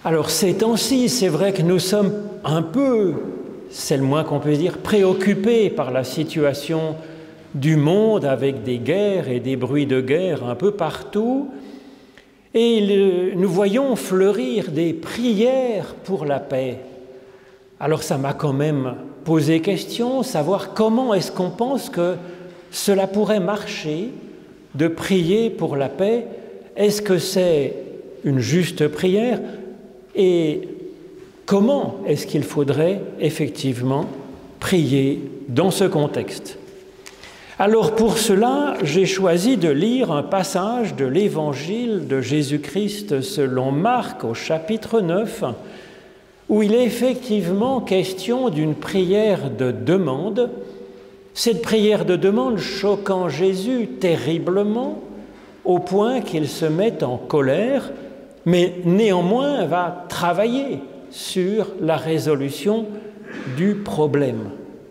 Alors ces temps-ci, c'est vrai que nous sommes un peu, c'est le moins qu'on peut dire, préoccupés par la situation du monde avec des guerres et des bruits de guerre un peu partout. Et nous voyons fleurir des prières pour la paix. Alors ça m'a quand même posé question, savoir comment est-ce qu'on pense que cela pourrait marcher de prier pour la paix. Est-ce que c'est une juste prière? Et comment est-ce qu'il faudrait effectivement prier dans ce contexte? Alors pour cela, j'ai choisi de lire un passage de l'Évangile de Jésus-Christ selon Marc au chapitre 9, où il est effectivement question d'une prière de demande. Cette prière de demande choquant Jésus terriblement, au point qu'il se met en colère, mais néanmoins va travailler sur la résolution du problème.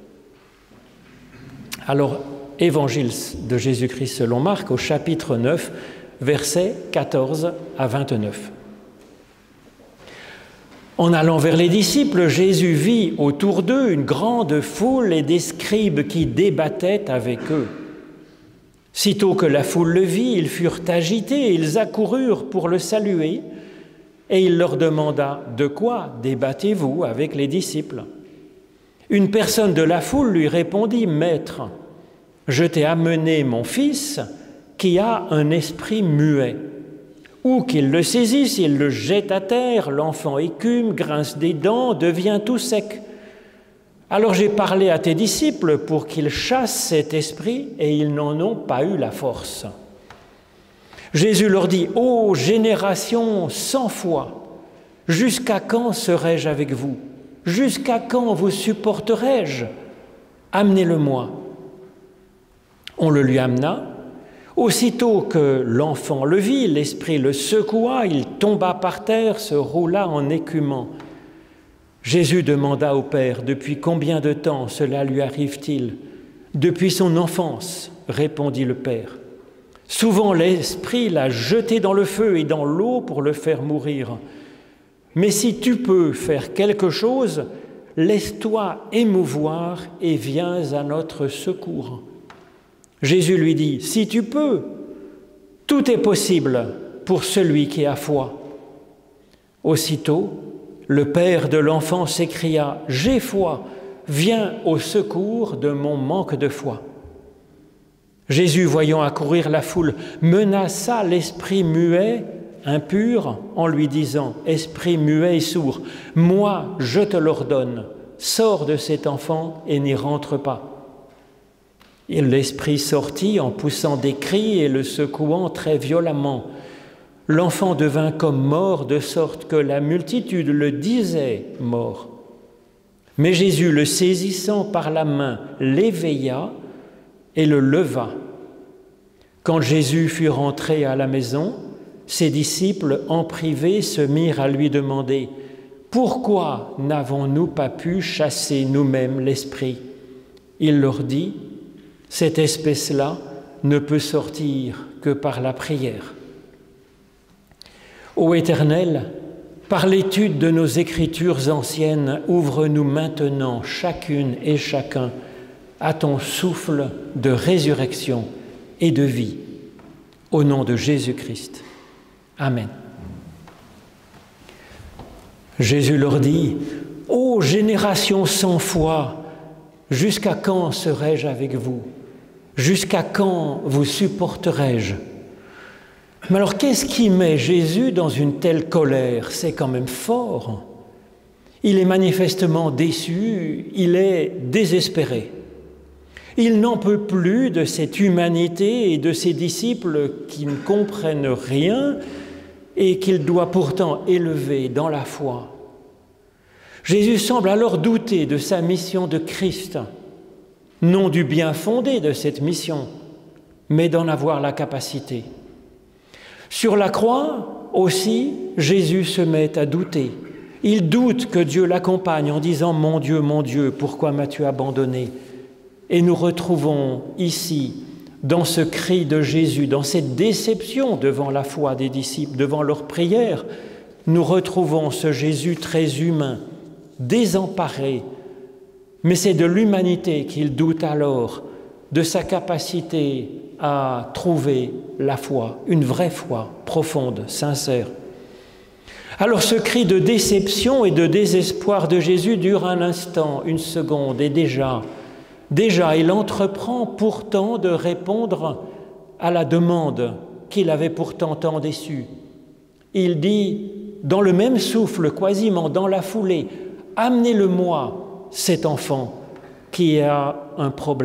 Alors, Évangile de Jésus-Christ selon Marc, au chapitre 9, versets 14 à 29. En allant vers les disciples, Jésus vit autour d'eux une grande foule et des scribes qui débattaient avec eux. Sitôt que la foule le vit, ils furent agités, ils accoururent pour le saluer, et il leur demanda « De quoi débattez-vous avec les disciples ?» Une personne de la foule lui répondit « Maître, je t'ai amené mon fils qui a un esprit muet. Où qu'il le saisisse, il le jette à terre, l'enfant écume, grince des dents, devient tout sec. Alors j'ai parlé à tes disciples pour qu'ils chassent cet esprit et ils n'en ont pas eu la force. » Jésus leur dit « Ô génération sans foi, jusqu'à quand serai-je avec vous? Jusqu'à quand vous supporterai-je? Amenez-le-moi. » On le lui amena. Aussitôt que l'enfant le vit, l'esprit le secoua, il tomba par terre, se roula en écumant. Jésus demanda au Père « Depuis combien de temps cela lui arrive-t-il » ? « Depuis son enfance, répondit le Père. Souvent l'esprit l'a jeté dans le feu et dans l'eau pour le faire mourir. Mais si tu peux faire quelque chose, laisse-toi émouvoir et viens à notre secours. » Jésus lui dit « Si tu peux, tout est possible pour celui qui a foi. » Aussitôt, le père de l'enfant s'écria « J'ai foi, viens au secours de mon manque de foi. » Jésus, voyant accourir la foule, menaça l'esprit muet, impur, en lui disant « Esprit muet et sourd, moi je te l'ordonne, sors de cet enfant et n'y rentre pas. » Et l'esprit sortit en poussant des cris et le secouant très violemment. L'enfant devint comme mort, de sorte que la multitude le disait mort. Mais Jésus, le saisissant par la main, l'éveilla et le leva. Quand Jésus fut rentré à la maison, ses disciples, en privé, se mirent à lui demander « Pourquoi n'avons-nous pas pu chasser nous-mêmes l'esprit ?» Il leur dit « Cette espèce-là ne peut sortir que par la prière. » Ô Éternel, par l'étude de nos Écritures anciennes, ouvre-nous maintenant, chacune et chacun, à ton souffle de résurrection et de vie. Au nom de Jésus-Christ. Amen. Jésus leur dit « Ô génération sans foi, jusqu'à quand serai-je avec vous? Jusqu'à quand vous supporterai-je » Mais alors, qu'est-ce qui met Jésus dans une telle colère? C'est quand même fort. Il est manifestement déçu, il est désespéré. Il n'en peut plus de cette humanité et de ses disciples qui ne comprennent rien et qu'il doit pourtant élever dans la foi. Jésus semble alors douter de sa mission de Christ, non du bien fondé de cette mission, mais d'en avoir la capacité. Sur la croix aussi, Jésus se met à douter. Il doute que Dieu l'accompagne en disant « Mon Dieu, pourquoi m'as-tu abandonné ?» Et nous retrouvons ici, dans ce cri de Jésus, dans cette déception devant la foi des disciples, devant leur prière, nous retrouvons ce Jésus très humain, désemparé, mais c'est de l'humanité qu'il doute alors, de sa capacité à trouver la foi, une vraie foi profonde, sincère. Alors ce cri de déception et de désespoir de Jésus dure un instant, une seconde, et déjà, il entreprend pourtant de répondre à la demande qu'il avait pourtant tant déçue. Il dit, dans le même souffle, quasiment dans la foulée, « Amenez-le-moi, cet enfant qui a un problème. »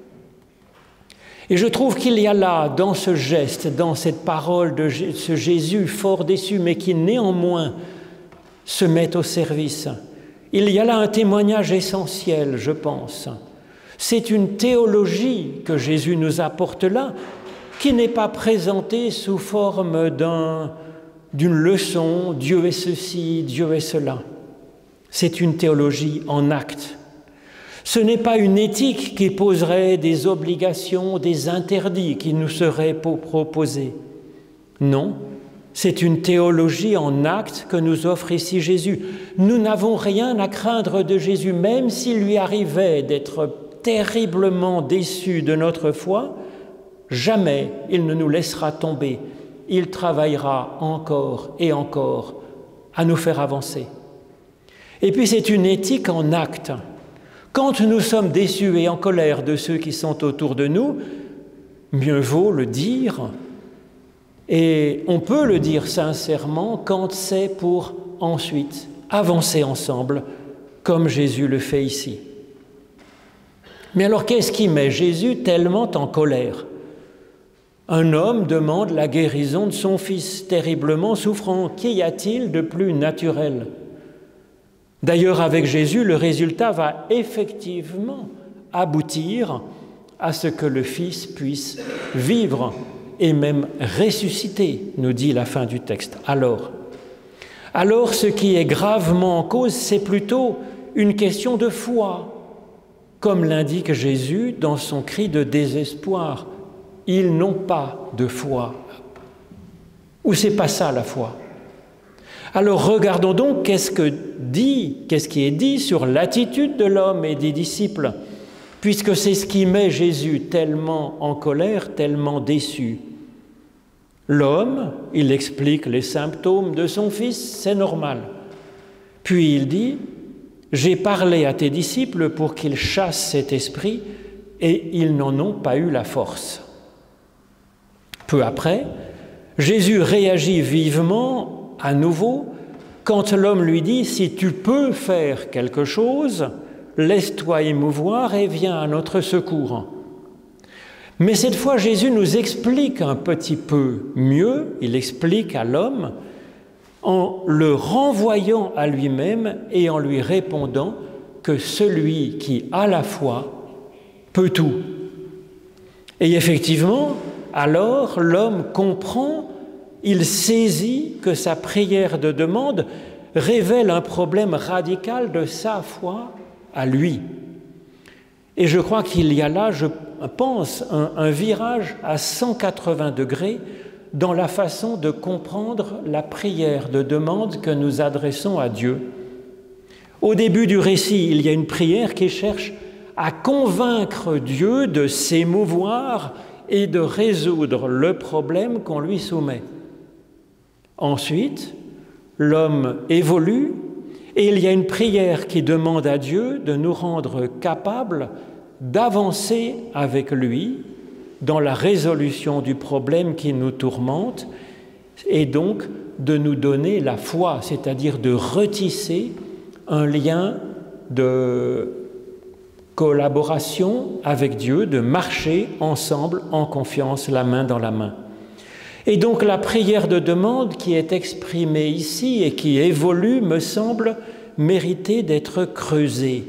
Et je trouve qu'il y a là, dans ce geste, dans cette parole de ce Jésus fort déçu, mais qui néanmoins se met au service, il y a là un témoignage essentiel, je pense. C'est une théologie que Jésus nous apporte là, qui n'est pas présentée sous forme d'une leçon, Dieu est ceci, Dieu est cela. C'est une théologie en actes. Ce n'est pas une éthique qui poserait des obligations, des interdits qui nous seraient proposés. Non, c'est une théologie en actes que nous offre ici Jésus. Nous n'avons rien à craindre de Jésus, même s'il lui arrivait d'être terriblement déçu de notre foi, jamais il ne nous laissera tomber. Il travaillera encore et encore à nous faire avancer. Et puis c'est une éthique en actes. Quand nous sommes déçus et en colère de ceux qui sont autour de nous, mieux vaut le dire. Et on peut le dire sincèrement quand c'est pour ensuite avancer ensemble, comme Jésus le fait ici. Mais alors qu'est-ce qui met Jésus tellement en colère ? Un homme demande la guérison de son fils terriblement souffrant. Qu'y a-t-il de plus naturel ? D'ailleurs, avec Jésus, le résultat va effectivement aboutir à ce que le Fils puisse vivre et même ressusciter, nous dit la fin du texte. Alors, ce qui est gravement en cause, c'est plutôt une question de foi, comme l'indique Jésus dans son cri de désespoir. Ils n'ont pas de foi. Ou c'est pas ça la foi? Alors regardons donc qu'est-ce qui est dit sur l'attitude de l'homme et des disciples, puisque c'est ce qui met Jésus tellement en colère, tellement déçu. L'homme, il explique les symptômes de son fils, c'est normal. Puis il dit, « J'ai parlé à tes disciples pour qu'ils chassent cet esprit, et ils n'en ont pas eu la force. » Peu après, Jésus réagit vivement à nouveau, quand l'homme lui dit « Si tu peux faire quelque chose, laisse-toi émouvoir et viens à notre secours. » Mais cette fois, Jésus nous explique un petit peu mieux, il explique à l'homme en le renvoyant à lui-même et en lui répondant que celui qui a la foi peut tout. Et effectivement, alors l'homme comprend, il saisit que sa prière de demande révèle un problème radical de sa foi à lui. Et je crois qu'il y a là, je pense, un virage à 180 degrés dans la façon de comprendre la prière de demande que nous adressons à Dieu. Au début du récit, il y a une prière qui cherche à convaincre Dieu de s'émouvoir et de résoudre le problème qu'on lui soumet. Ensuite, l'homme évolue et il y a une prière qui demande à Dieu de nous rendre capables d'avancer avec lui dans la résolution du problème qui nous tourmente et donc de nous donner la foi, c'est-à-dire de retisser un lien de collaboration avec Dieu, de marcher ensemble en confiance, la main dans la main. Et donc la prière de demande qui est exprimée ici et qui évolue me semble mériter d'être creusée.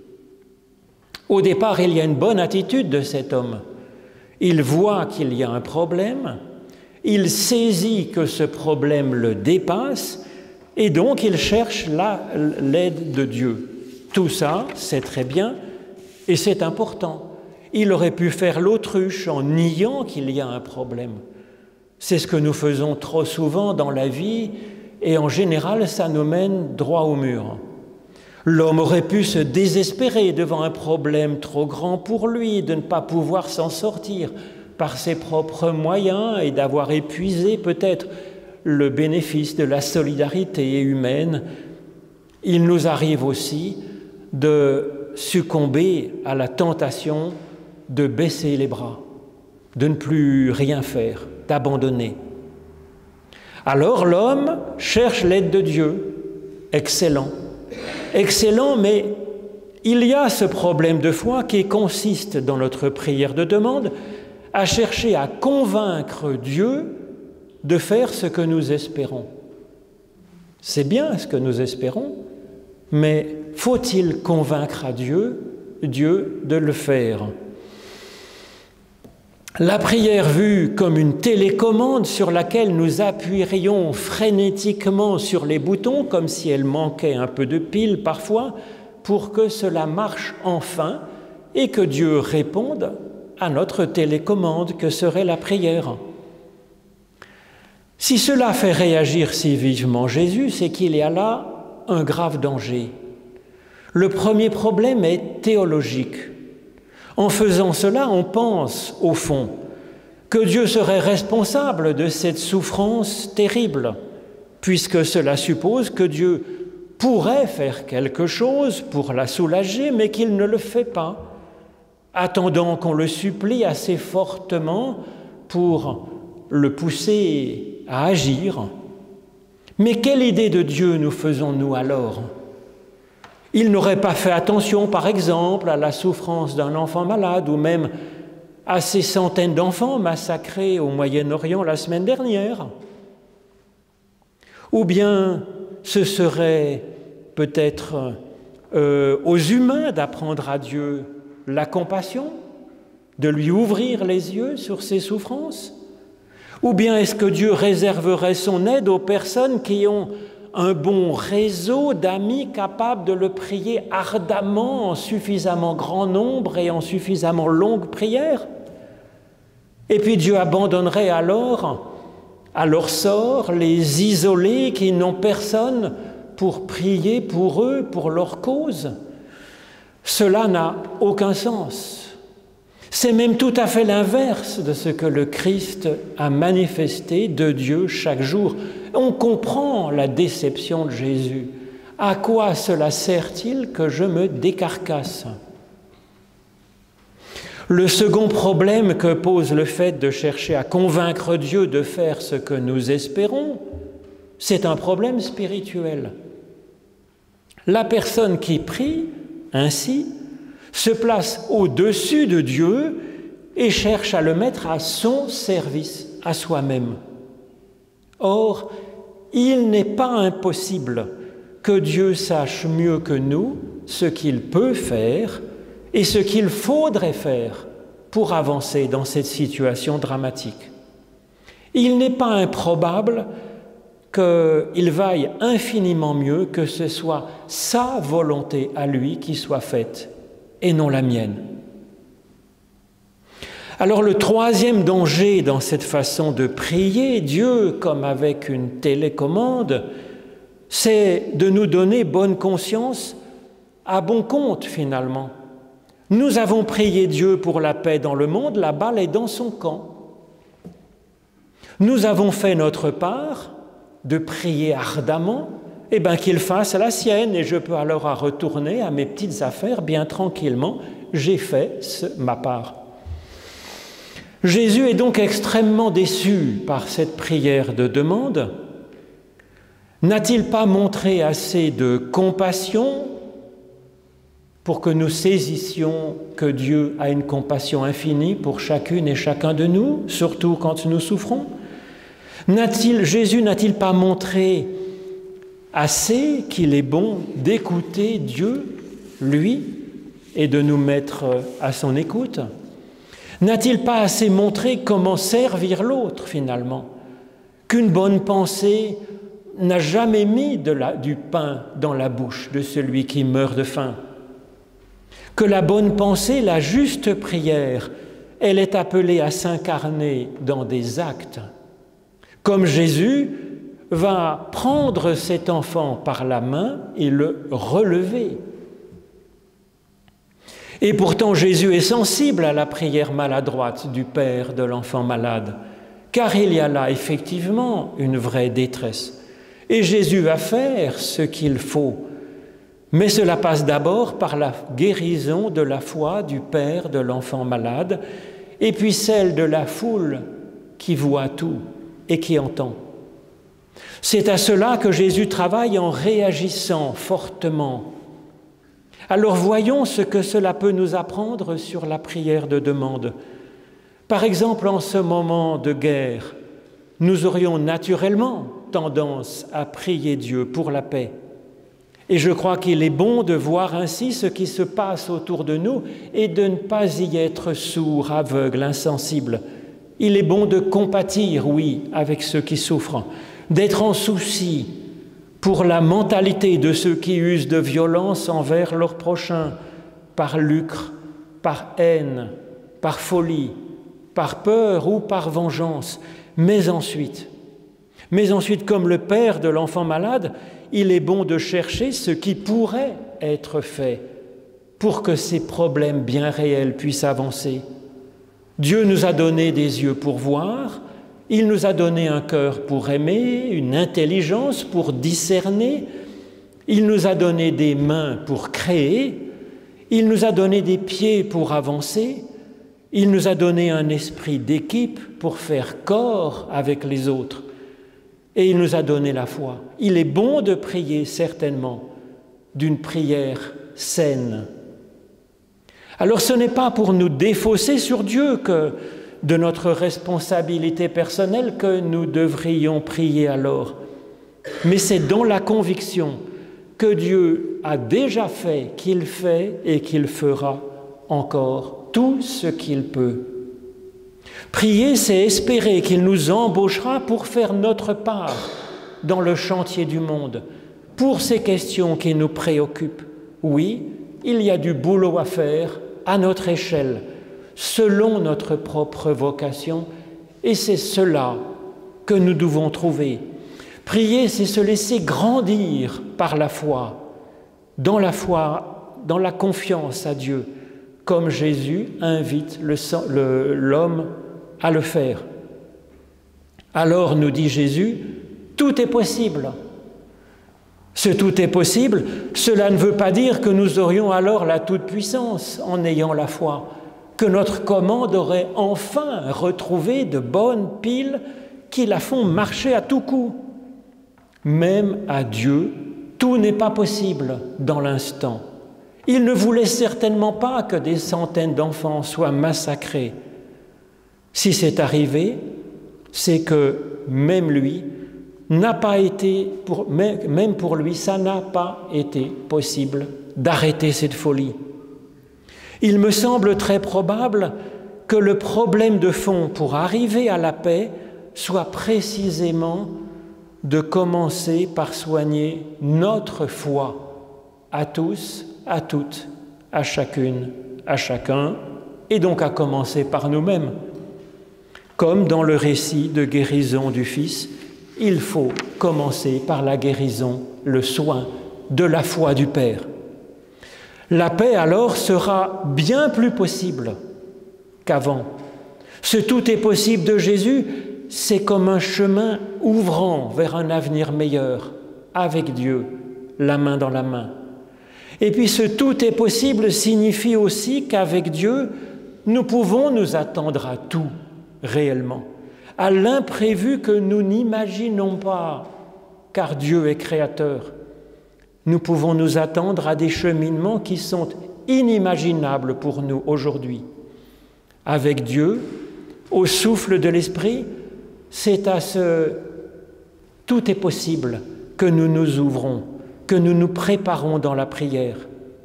Au départ, il y a une bonne attitude de cet homme. Il voit qu'il y a un problème, il saisit que ce problème le dépasse et donc il cherche l'aide de Dieu. Tout ça, c'est très bien et c'est important. Il aurait pu faire l'autruche en niant qu'il y a un problème. C'est ce que nous faisons trop souvent dans la vie et en général, ça nous mène droit au mur. L'homme aurait pu se désespérer devant un problème trop grand pour lui, de ne pas pouvoir s'en sortir par ses propres moyens et d'avoir épuisé peut-être le bénéfice de la solidarité humaine. Il nous arrive aussi de succomber à la tentation de baisser les bras, de ne plus rien faire, d'abandonner. Alors l'homme cherche l'aide de Dieu. Excellent. Excellent, mais il y a ce problème de foi qui consiste dans notre prière de demande à chercher à convaincre Dieu de faire ce que nous espérons. C'est bien ce que nous espérons, mais faut-il convaincre à Dieu de le faire? La prière vue comme une télécommande sur laquelle nous appuierions frénétiquement sur les boutons, comme si elle manquait un peu de pile parfois, pour que cela marche enfin et que Dieu réponde à notre télécommande que serait la prière. Si cela fait réagir si vivement Jésus, c'est qu'il y a là un grave danger. Le premier problème est théologique. En faisant cela, on pense, au fond, que Dieu serait responsable de cette souffrance terrible, puisque cela suppose que Dieu pourrait faire quelque chose pour la soulager, mais qu'il ne le fait pas, attendant qu'on le supplie assez fortement pour le pousser à agir. Mais quelle idée de Dieu nous faisons-nous alors ? Il n'aurait pas fait attention, par exemple, à la souffrance d'un enfant malade ou même à ces centaines d'enfants massacrés au Moyen-Orient la semaine dernière. Ou bien ce serait peut-être aux humains d'apprendre à Dieu la compassion, de lui ouvrir les yeux sur ses souffrances? Ou bien est-ce que Dieu réserverait son aide aux personnes qui ont un bon réseau d'amis capables de le prier ardemment en suffisamment grand nombre et en suffisamment longue prière? Et puis Dieu abandonnerait alors à leur sort les isolés qui n'ont personne pour prier pour eux, pour leur cause? Cela n'a aucun sens. C'est même tout à fait l'inverse de ce que le Christ a manifesté de Dieu chaque jour. On comprend la déception de Jésus. À quoi cela sert-il que je me décarcasse? Le second problème que pose le fait de chercher à convaincre Dieu de faire ce que nous espérons, c'est un problème spirituel. La personne qui prie ainsi se place au-dessus de Dieu et cherche à le mettre à son service, à soi-même. Or, il n'est pas impossible que Dieu sache mieux que nous ce qu'il peut faire et ce qu'il faudrait faire pour avancer dans cette situation dramatique. Il n'est pas improbable qu'il vaille infiniment mieux que ce soit sa volonté à lui qui soit faite et non la mienne. Alors le troisième danger dans cette façon de prier Dieu comme avec une télécommande, c'est de nous donner bonne conscience à bon compte finalement. Nous avons prié Dieu pour la paix dans le monde, la balle est dans son camp. Nous avons fait notre part de prier ardemment, eh bien qu'il fasse la sienne et je peux alors retourner à mes petites affaires bien tranquillement, j'ai fait ma part. Jésus est donc extrêmement déçu par cette prière de demande. N'a-t-il pas montré assez de compassion pour que nous saisissions que Dieu a une compassion infinie pour chacune et chacun de nous, surtout quand nous souffrons? Jésus n'a-t-il pas montré assez qu'il est bon d'écouter Dieu, lui, et de nous mettre à son écoute? N'a-t-il pas assez montré comment servir l'autre, finalement? Qu'une bonne pensée n'a jamais mis du pain dans la bouche de celui qui meurt de faim? Que la bonne pensée, la juste prière, elle est appelée à s'incarner dans des actes. Comme Jésus, va prendre cet enfant par la main et le relever. Et pourtant, Jésus est sensible à la prière maladroite du père de l'enfant malade, car il y a là effectivement une vraie détresse. Et Jésus va faire ce qu'il faut, mais cela passe d'abord par la guérison de la foi du père de l'enfant malade, et puis celle de la foule qui voit tout et qui entend. C'est à cela que Jésus travaille en réagissant fortement. Alors voyons ce que cela peut nous apprendre sur la prière de demande. Par exemple, en ce moment de guerre, nous aurions naturellement tendance à prier Dieu pour la paix. Et je crois qu'il est bon de voir ainsi ce qui se passe autour de nous et de ne pas y être sourd, aveugle, insensible. Il est bon de compatir, oui, avec ceux qui souffrent, d'être en souci pour la mentalité de ceux qui usent de violence envers leur prochain, par lucre, par haine, par folie, par peur ou par vengeance. Mais ensuite, comme le père de l'enfant malade, il est bon de chercher ce qui pourrait être fait pour que ces problèmes bien réels puissent avancer. Dieu nous a donné des yeux pour voir, il nous a donné un cœur pour aimer, une intelligence pour discerner, il nous a donné des mains pour créer, il nous a donné des pieds pour avancer, il nous a donné un esprit d'équipe pour faire corps avec les autres, et il nous a donné la foi. Il est bon de prier certainement d'une prière saine. Alors ce n'est pas pour nous défausser sur Dieu que de notre responsabilité personnelle que nous devrions prier alors. Mais c'est dans la conviction que Dieu a déjà fait, qu'il fait et qu'il fera encore tout ce qu'il peut. Prier, c'est espérer qu'il nous embauchera pour faire notre part dans le chantier du monde, pour ces questions qui nous préoccupent. Oui, il y a du boulot à faire à notre échelle, selon notre propre vocation, et c'est cela que nous devons trouver. Prier, c'est se laisser grandir par la foi, dans la confiance à Dieu, comme Jésus invite l'homme à le faire. Alors, nous dit Jésus, tout est possible. Ce tout est possible, cela ne veut pas dire que nous aurions alors la toute-puissance en ayant la foi, que notre commande aurait enfin retrouvé de bonnes piles qui la font marcher à tout coup. Même à Dieu, tout n'est pas possible dans l'instant. Il ne voulait certainement pas que des centaines d'enfants soient massacrés. Si c'est arrivé, c'est que même lui n'a pas été, même pour lui, ça n'a pas été possible d'arrêter cette folie. Il me semble très probable que le problème de fond pour arriver à la paix soit précisément de commencer par soigner notre foi à tous, à toutes, à chacune, à chacun, et donc à commencer par nous-mêmes. Comme dans le récit de guérison du Fils, il faut commencer par la guérison, le soin de la foi du Père. La paix alors sera bien plus possible qu'avant. Ce tout est possible de Jésus, c'est comme un chemin ouvrant vers un avenir meilleur, avec Dieu, la main dans la main. Et puis ce tout est possible signifie aussi qu'avec Dieu, nous pouvons nous attendre à tout, réellement, à l'imprévu que nous n'imaginons pas, car Dieu est créateur. Nous pouvons nous attendre à des cheminements qui sont inimaginables pour nous aujourd'hui. Avec Dieu, au souffle de l'Esprit, c'est à ce « tout est possible » que nous nous ouvrons, que nous nous préparons dans la prière.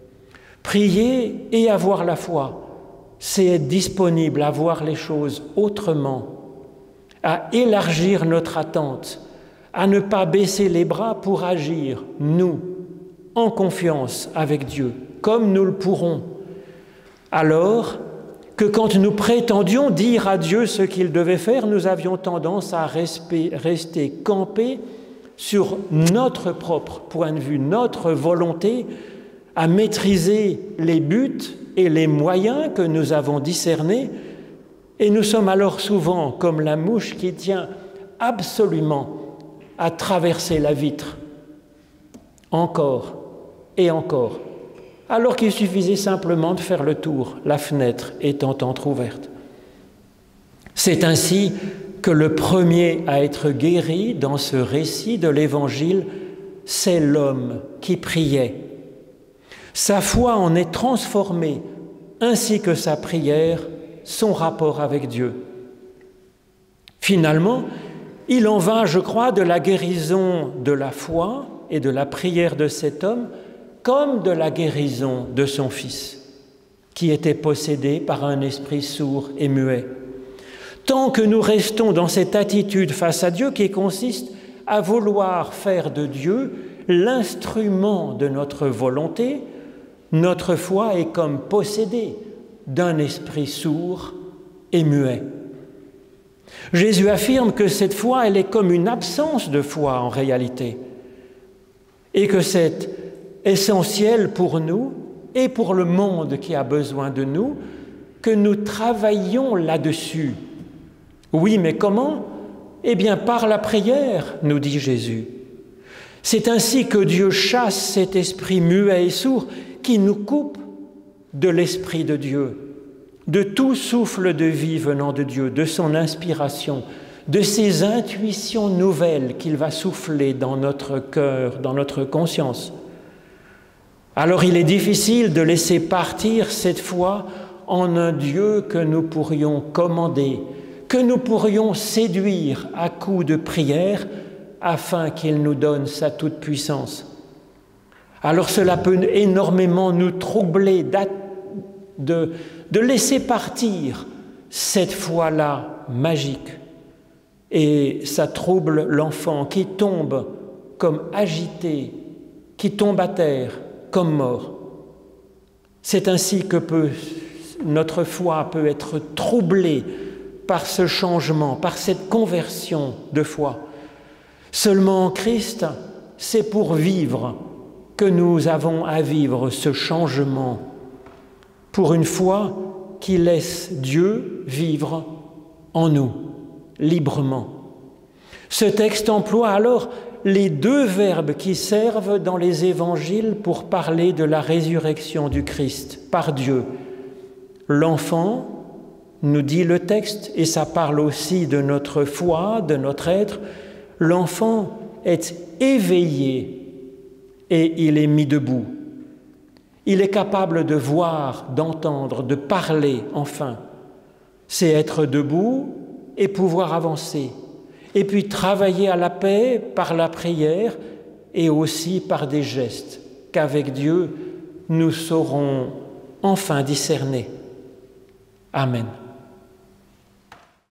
Prier et avoir la foi, c'est être disponible à voir les choses autrement, à élargir notre attente, à ne pas baisser les bras pour agir, nous, en confiance avec Dieu, comme nous le pourrons. Alors que quand nous prétendions dire à Dieu ce qu'il devait faire, nous avions tendance à rester campés sur notre propre point de vue, notre volonté à maîtriser les buts et les moyens que nous avons discernés, et nous sommes alors souvent comme la mouche qui tient absolument à traverser la vitre, encore et encore, alors qu'il suffisait simplement de faire le tour, la fenêtre étant entr'ouverte. C'est ainsi que le premier à être guéri dans ce récit de l'Évangile, c'est l'homme qui priait. Sa foi en est transformée, ainsi que sa prière, son rapport avec Dieu. Finalement, il en va, je crois, de la guérison de la foi et de la prière de cet homme, comme de la guérison de son fils, qui était possédé par un esprit sourd et muet. Tant que nous restons dans cette attitude face à Dieu qui consiste à vouloir faire de Dieu l'instrument de notre volonté, notre foi est comme possédée d'un esprit sourd et muet. Jésus affirme que cette foi, elle est comme une absence de foi en réalité, et que c'est essentiel pour nous et pour le monde qui a besoin de nous, que nous travaillions là-dessus. Oui, mais comment? Eh bien, par la prière, nous dit Jésus. C'est ainsi que Dieu chasse cet esprit muet et sourd qui nous coupe de l'Esprit de Dieu, de tout souffle de vie venant de Dieu, de son inspiration, de ses intuitions nouvelles qu'il va souffler dans notre cœur, dans notre conscience. Alors il est difficile de laisser partir cette foi en un Dieu que nous pourrions commander, que nous pourrions séduire à coups de prière afin qu'il nous donne sa toute-puissance. Alors cela peut énormément nous troubler de laisser partir cette foi-là magique. Et ça trouble l'enfant qui tombe comme agité, qui tombe à terre comme mort. C'est ainsi que notre foi peut être troublée par ce changement, par cette conversion de foi. Seulement en Christ, c'est pour vivre que nous avons à vivre ce changement, pour une foi qui laisse Dieu vivre en nous, librement. Ce texte emploie alors les deux verbes qui servent dans les évangiles pour parler de la résurrection du Christ par Dieu. L'enfant, nous dit le texte, et ça parle aussi de notre foi, de notre être, l'enfant est éveillé et il est mis debout. Il est capable de voir, d'entendre, de parler, enfin. C'est être debout et pouvoir avancer. Et puis travailler à la paix par la prière et aussi par des gestes qu'avec Dieu, nous saurons enfin discerner. Amen.